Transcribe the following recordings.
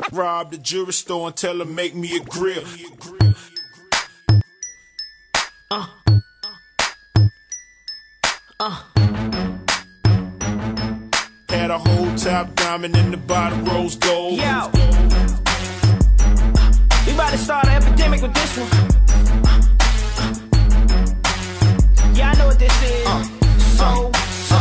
Rob the jewelry store and tell her make me a grill. Had a whole top diamond in the bottom rose gold. Yo, we about to start an epidemic with this one. Yeah, I know what this is. So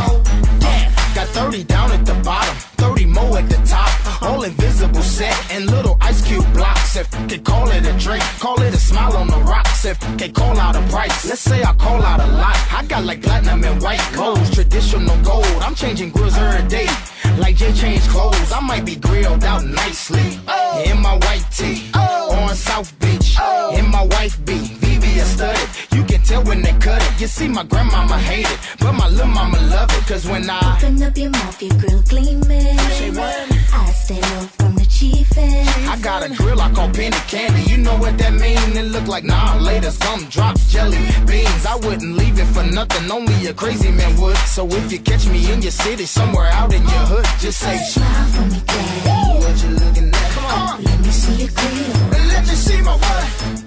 death. Got 30 down at the bottom, 30 more at the top. All invisible set and little ice cube blocks. If they call it a drink, call it a smile on the rocks. If they call out a price, let's say I call out a lot. I got like platinum and white gold, traditional gold. I'm changing grills every day, like Jay changed clothes. I might be grilled out nicely in my white tee on South Beach. In my wife be VVS studded. You can tell when they cut it. You see, my grandmama hate it, but my little mama love it. Cause when I open up your mouth, your grill gleaming. Say what? I stay low from the chiefin'. I got a grill I call penny candy. You know what that mean? It look like nah later, some drops, jelly beans. I wouldn't leave it for nothing, only a crazy man would. So if you catch me in your city, somewhere out in your hood, just say smile for me, daddy. What you looking at? Come on, let me see your grill. Let you see my what?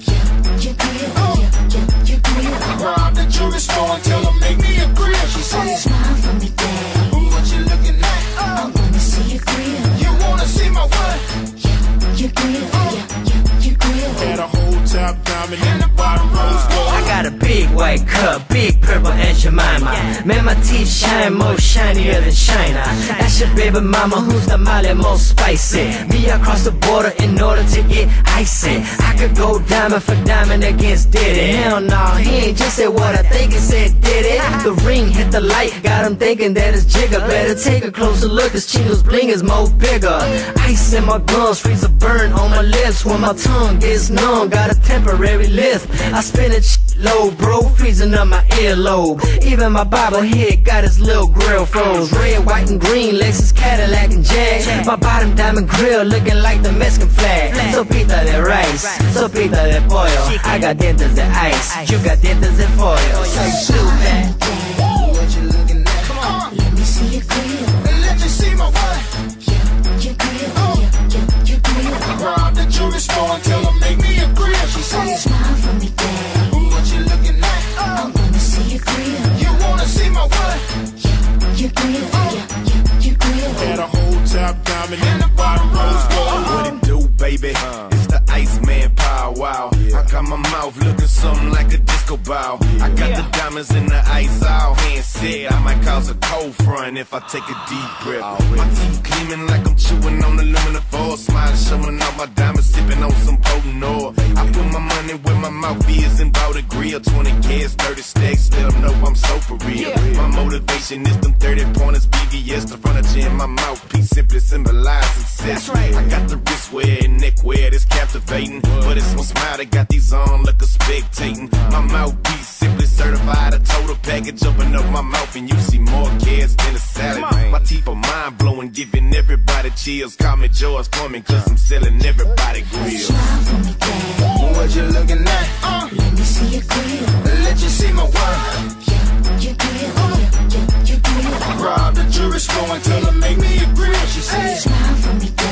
Your grill, your grill. Rob the jewelry store and tell her make me a grill. She said smile for me, daddy. What you looking at? I wanna see your grill. You wanna see my what? Your grill, your grill. Had a whole top diamond in the bottom rose gold. I got a big white cup, big purple and Jemima. Man, my teeth shine more shinier than China. That's your baby mama who's the Molly most spicy. Me across the border in order to get icy. I could go diamond for diamond against Diddy. Hell no, he ain't just said what I think he said, did it? The ring hit the light, got him thinking that it's jigger. Better take a closer look, this Chingo's bling is more bigger. Ice in my gums, freeze a burn on my lips when my tongue gets numb. Got a temporary lift, I spin it low, bro, freezing up my earlobe. Even my bobblehead got his little grill froze. Red, white, and green, Lexus, Cadillac, and Jag. My bottom diamond grill looking like the Mexican flag. Sopita de rice, sopita de pollo. I got dientes de ice, you got dientes de foil. Say stupid. What you looking at? Come on, let me see your grill. Let you see my what? Your grill, your grill. Rob the jewelry store and tell her make me a grill. She said smile for me, daddy. What you looking at? I wanna see your grill. You wanna see my what? Your grill, your grill. Had a whole top diamond in the bottom rose gold. What it do, baby? It's the Iceman power, wow. I got my mouth looking something like a disco ball. I got the diamonds in the ice all hand said I might cause a cold front if I take a deep breath. My teeth gleaming like I'm chewing on aluminum foil. Smiling, showing off my diamonds, sipping on some potent oil. I put my money where my mouth is and bought a grill. 20 cans, 30 stacks, let them know I'm so for real. My motivation is them 30 pointers, BVS, the furniture in my mouthpiece simply symbolize success. I got the wristwear and neckwear that's captivating, but it's my smile that got these on like a spectating. My mouthpiece simply certified, a total package. Open up my mouth and you see more kids than a salad. My teeth are mind blowing, giving everybody chills. Call me George Foreman, cause I'm selling everybody grills. Smile for me, daddy. What you looking at? Let me see your grill. Let you see my what? Your grill, your grill. Rob the jewelry store and tell her make me a grill. She said smile for me, daddy.